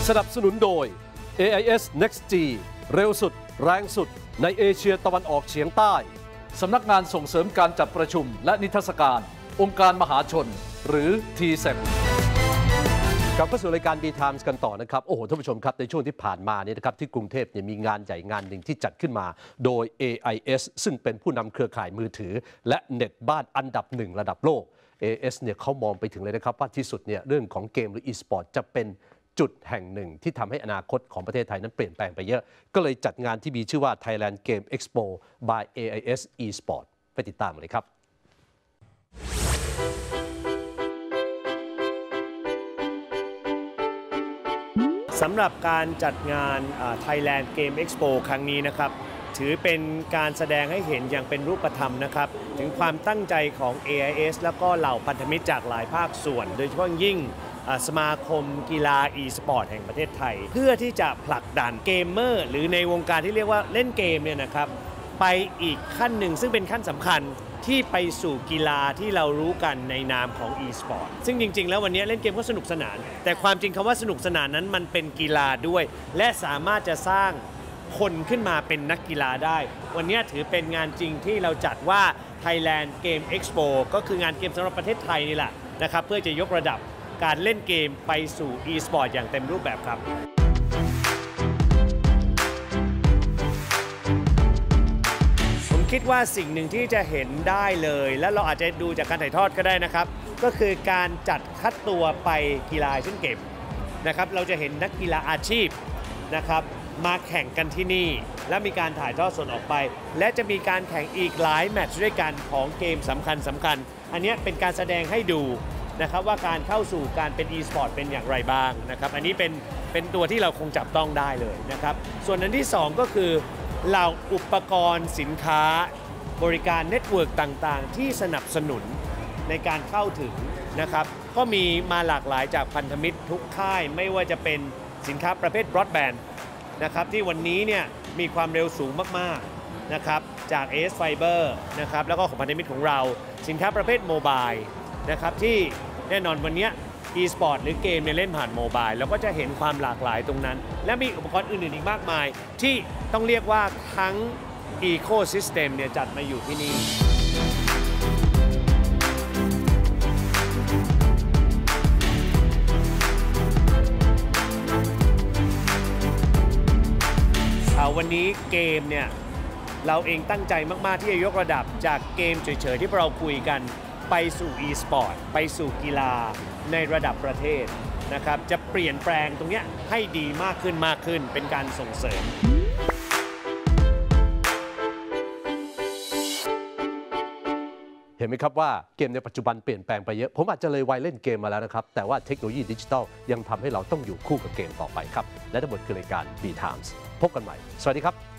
สนับสนุนโดย AIS Next G เร็วสุดแรงสุดในเอเชียตะวันออกเฉียงใต้สำนักงานส่งเสริมการจัดประชุมและนิทรรศการองค์การมหาชนหรือ TCEP กลับเข้าสู่รายการ B Times กันต่อนะครับโอ้โหท่านผู้ชมครับในช่วงที่ผ่านมาเนี่ยนะครับที่กรุงเทพมีงานใหญ่งานหนึ่งที่จัดขึ้นมาโดย AIS ซึ่งเป็นผู้นำเครือข่ายมือถือและเน็ตบ้านอันดับ1ระดับโลก AIS เนี่ยเขามองไปถึงเลยนะครับว่าที่สุดเนี่ยเรื่องของเกมหรือ e-sport จะเป็นจุดแห่งหนึ่งที่ทำให้อนาคตของประเทศไทยนั้นเปลี่ยนแปลงไปเยอะก็เลยจัดงานที่มีชื่อว่า Thailand Game Expo by AIS eSport ไปติดตามเลยครับสำหรับการจัดงาน Thailand Game Expo ครั้งนี้นะครับถือเป็นการแสดงให้เห็นอย่างเป็นรูปธรรมนะครับถึงความตั้งใจของ AIS แล้วก็เหล่าพันธมิตรจากหลายภาคส่วนโดยเฉพาะยิ่งสมาคมกีฬา e-sport แห่งประเทศไทยเพื่อที่จะผลักดันเกมเมอร์หรือในวงการที่เรียกว่าเล่นเกมเนี่ยนะครับไปอีกขั้นหนึ่งซึ่งเป็นขั้นสำคัญที่ไปสู่กีฬาที่เรารู้กันในนามของ e-sport ซึ่งจริงๆแล้ววันนี้เล่นเกมก็สนุกสนานแต่ความจริงคำว่าสนุกสนานนั้นมันเป็นกีฬาด้วยและสามารถจะสร้างคนขึ้นมาเป็นนักกีฬาได้วันนี้ถือเป็นงานจริงที่เราจัดว่า Thailand Game Expo ก็คืองานเกมสำหรับประเทศไทยนี่แหละนะครับเพื่อจะยกระดับการเล่นเกมไปสู่ e-sport อย่างเต็มรูปแบบครับผมคิดว่าสิ่งหนึ่งที่จะเห็นได้เลยและเราอาจจะดูจากการถ่ายทอดก็ได้นะครับก็คือการจัดคัดตัวไปกีฬาเช่นเกมนะครับเราจะเห็นนักกีฬาอาชีพนะครับมาแข่งกันที่นี่และมีการถ่ายทอดสดออกไปและจะมีการแข่งอีกหลายแมตช์ด้วยกันของเกมสำคัญอันนี้เป็นการแสดงให้ดูนะครับว่าการเข้าสู่การเป็น e-sport เป็นอย่างไรบ้างนะครับอันนี้เป็นตัวที่เราคงจับต้องได้เลยนะครับส่วนอันที่2ก็คือเหล่าอุปกรณ์สินค้าบริการเน็ตเวิร์กต่างๆที่สนับสนุนในการเข้าถึงนะครับก็มีมาหลากหลายจากพันธมิตรทุกค่ายไม่ว่าจะเป็นสินค้าประเภท broadband นะครับที่วันนี้เนี่ยมีความเร็วสูงมากๆนะครับจาก AS Fiber นะครับแล้วก็ของพันธมิตรของเราสินค้าประเภทโมบายนะครับที่แน่นอนวันนี้ e-sport หรือเกมเนี่ยเล่นผ่านโมบายแล้วก็จะเห็นความหลากหลายตรงนั้นและมีอุปกรณ์อื่นๆอีกมากมายที่ต้องเรียกว่าทั้ง Ecosystem เนี่ยจัดมาอยู่ที่นี่วันนี้เกมเนี่ยเราเองตั้งใจมากๆที่จะยกระดับจากเกมเฉยๆที่เราคุยกันไปสู่ e-sport ไปสู่กีฬาในระดับประเทศนะครับจะเปลี่ยนแปลงตรงนี้ให้ดีมากขึ้นเป็นการส่งเสริมเห็นไหมครับว่าเกมในปัจจุบันเปลี่ยนแปลงไปเยอะผมอาจจะเลยวัยเล่นเกมมาแล้วนะครับแต่ว่าเทคโนโลยีดิจิทัลยังทำให้เราต้องอยู่คู่กับเกมต่อไปครับและทั้งหมดคือรายการ B Times พบกันใหม่สวัสดีครับ